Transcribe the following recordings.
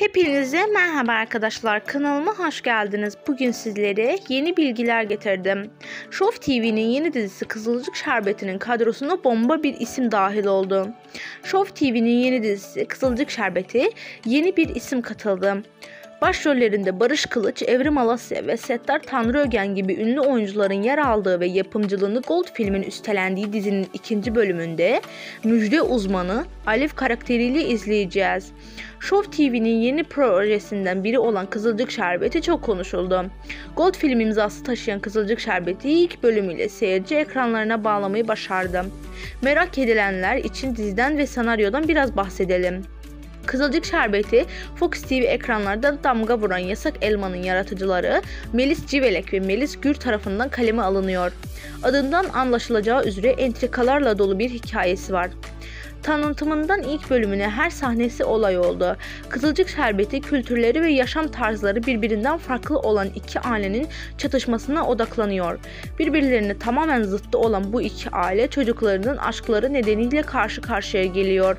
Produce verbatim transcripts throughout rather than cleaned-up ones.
Hepinize merhaba arkadaşlar, kanalıma hoş geldiniz. Bugün sizlere yeni bilgiler getirdim. Show T V'nin yeni dizisi Kızılcık Şerbeti'nin kadrosuna bomba bir isim dahil oldu. Show T V'nin yeni dizisi Kızılcık Şerbeti yeni bir isim katıldı. Başrollerinde Barış Kılıç, Evrim Alasya ve Settar Tanrıögen gibi ünlü oyuncuların yer aldığı ve yapımcılığını Gold filmin üstlendiği dizinin ikinci bölümünde müjde uzmanı Alef karakteriyle izleyeceğiz. Show T V'nin yeni projesinden biri olan Kızılcık Şerbeti çok konuşuldu. Gold film imzası taşıyan Kızılcık Şerbeti ilk bölümüyle seyirci ekranlarına bağlamayı başardı. Merak edilenler için diziden ve senaryodan biraz bahsedelim. Kızılcık Şerbeti, Fox T V ekranlarda damga vuran Yasak Elma'nın yaratıcıları Melis Civelek ve Melis Gür tarafından kaleme alınıyor. Adından anlaşılacağı üzere entrikalarla dolu bir hikayesi var. Tanıtımından ilk bölümüne her sahnesi olay oldu. Kızılcık Şerbeti kültürleri ve yaşam tarzları birbirinden farklı olan iki ailenin çatışmasına odaklanıyor. Birbirlerine tamamen zıttı olan bu iki aile çocuklarının aşkları nedeniyle karşı karşıya geliyor.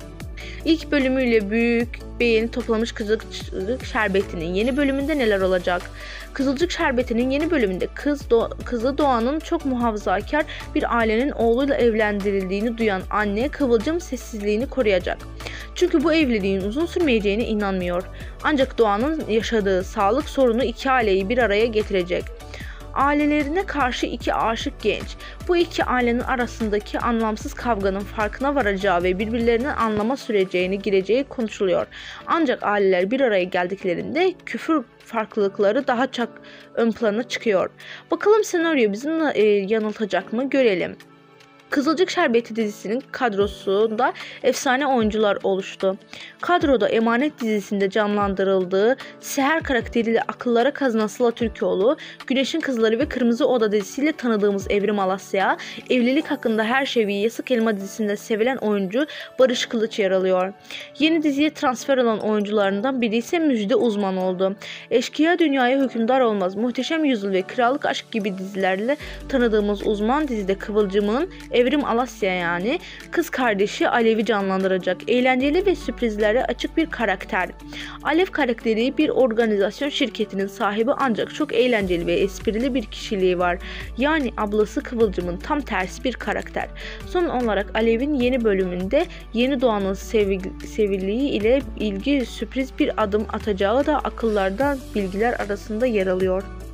İlk bölümüyle büyük beğeni toplamış Kızılcık Şerbeti'nin yeni bölümünde neler olacak? Kızılcık Şerbeti'nin yeni bölümünde kız Do- kızı Doğan'ın çok muhafazakar bir ailenin oğluyla evlendirildiğini duyan anne Kıvılcım sessizliğini koruyacak. Çünkü bu evliliğin uzun sürmeyeceğine inanmıyor. Ancak Doğan'ın yaşadığı sağlık sorunu iki aileyi bir araya getirecek. Ailelerine karşı iki aşık genç, bu iki ailenin arasındaki anlamsız kavganın farkına varacağı ve birbirlerini anlama sürecine gireceği konuşuluyor. Ancak aileler bir araya geldiklerinde küfür farklılıkları daha çok ön plana çıkıyor. Bakalım senaryo bizi e, yanıltacak mı, görelim. Kızılcık Şerbeti dizisinin kadrosunda efsane oyuncular oluştu. Kadroda Emanet dizisinde canlandırıldığı Seher karakteriyle akıllara kazınan Sıla Türkoğlu, Güneşin Kızları ve Kırmızı Oda dizisiyle tanıdığımız Evrim Alasya, evlilik hakkında her şey ve Yasak Elma dizisinde sevilen oyuncu Barış Kılıç yer alıyor. Yeni diziye transfer olan oyuncularından biri ise müjde uzman oldu. Eşkıya Dünyaya Hükümdar Olmaz, Muhteşem Yüzyıl ve Krallık Aşk gibi dizilerle tanıdığımız uzman dizide Kıvılcım'ın Evrim Alasya yani kız kardeşi Alev'i canlandıracak. Eğlenceli ve sürprizlere açık bir karakter. Alev karakteri bir organizasyon şirketinin sahibi ancak çok eğlenceli ve esprili bir kişiliği var. Yani ablası Kıvılcım'ın tam tersi bir karakter. Son olarak Alev'in yeni bölümünde yeni doğanın sevil- sevilliği ile ilgili sürpriz bir adım atacağı da akıllarda bilgiler arasında yer alıyor.